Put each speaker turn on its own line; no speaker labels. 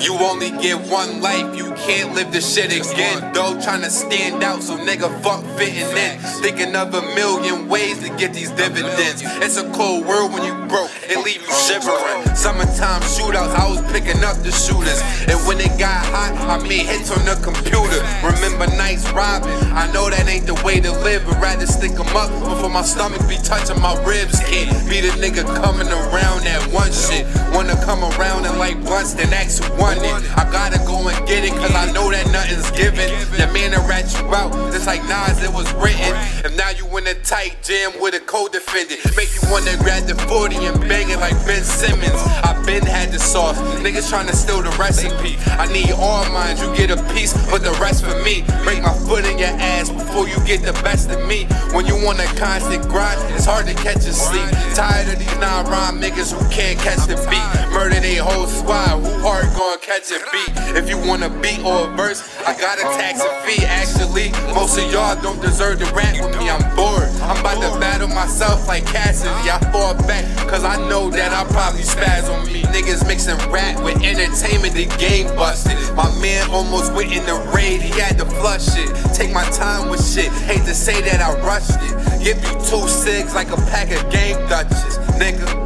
You only get one life, you can't live this shit again. Though tryna stand out, so nigga fuck fitting in. Thinking of a million ways to get these dividends. It's a cold world when you broke, it leave you shivering. Summertime shootouts, I was picking up the shooters. And when it got hot, I made hits on the computer. Remember nights robbing, I know that ain't the way to live, but rather stick them up before my stomach be touching my ribs. Can't be the nigga coming around that one shit. Wanna come around and like blunts, then ask who won it. I gotta go and get it, cause I know that nothing's given. The man that rat you out, just like Nas, it was written. And now you in a tight jam with a co-defendant. Make you wanna grab the 40 and bang it like Ben Simmons. I been had the sauce, niggas tryna steal the recipe. I need all mine, you get a piece, but the rest for me. Break my foot in your ass before you get the best of me. When you want a constant grind, it's hard to catch a sleep. Tired of these non-rhyme niggas who can't catch the beat. Murder they whole squad, who hard gon' catch a beat? If you want a beat or a verse, I got a tax and fee. Actually, most of y'all don't deserve to rap with me, I'm bored. I'm about to battle myself like Cassidy. I fall back, cause I know that I'll probably spaz on me. Niggas mixing rap with entertainment, the game busted. My man almost went in the raid, he had to flush it. Take my time with shit, hate to say that I rushed it. Give you 2 cigs like a pack of Game Dutchess, nigga.